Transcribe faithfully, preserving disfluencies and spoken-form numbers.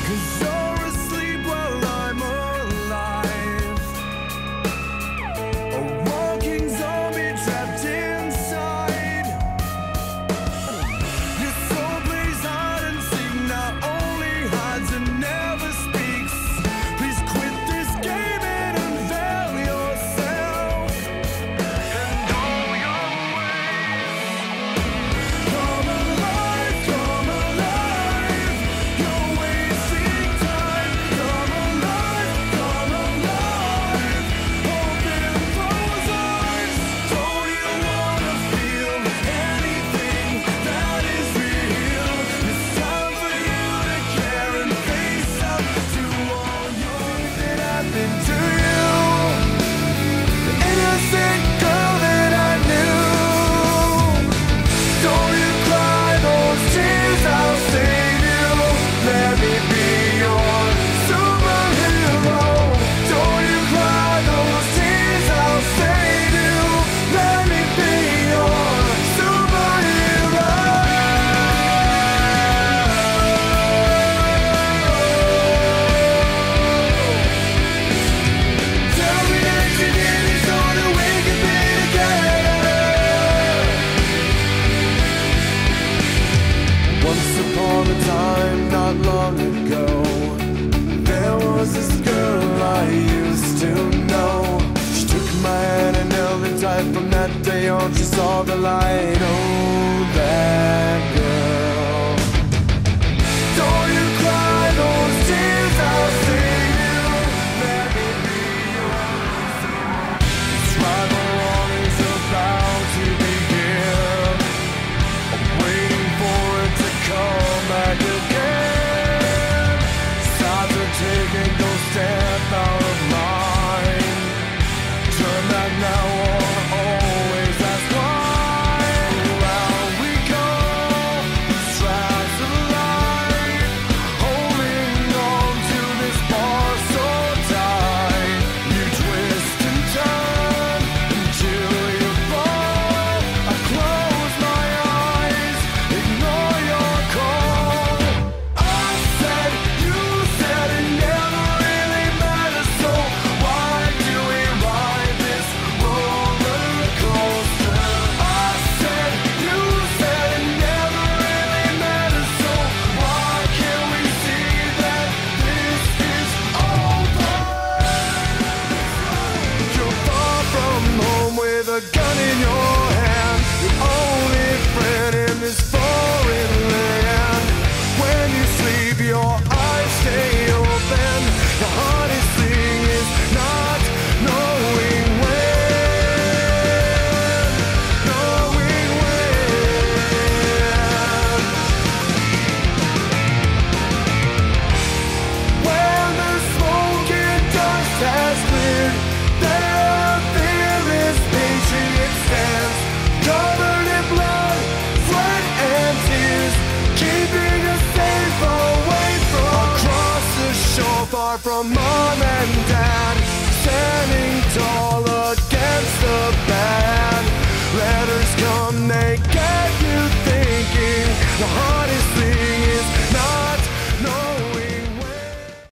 'cause you're asleep while I'm alive. A walking zombie trapped inside. Your soul plays hide and seek, not only hides and never speaks. Please quit this game and unveil yourself and all your ways. Come alive, come alive. You're wasting time. Come alive, come alive. Open those eyes. Don't you wanna feel anything that is real? It's time for you to care and face up to all your that happened to you. The innocent girl that I knew. Don't you cry those tears, I'll save you. Let me be your superhero. Don't you cry those tears, I'll save you. Let me be your superhero. Tell me that you need me so that we can be together. Once upon a time, not long ago, there was this girl I used to know. She took my hand and held it tight. From that day on, she saw the light. Oh, that girl. Don't you cry those tears, I'll save you. Let me be yours. This ride along is about to begin. I'm waiting for it to come back again. Start to take and go step out of line. Turn back now or always ask why. Around we go, straps of light. Holding on to this bar so tight. You twist and turn until you fall. I close my eyes, ignore your call. I said, you said it never really matters. So why do we ride this roller coaster? I said, you said it never really matters. So why can't we see that this is over? You're far from home with a gun in your hand. Your only friend in this foreign land. When you sleep, your eyes stay open. The hardest thing is not knowing when. Knowing when. When the smoke and dust has cleared, there fearless patriot stands, covered in blood, sweat and tears, keeping us safe away from across the shore, far from mom and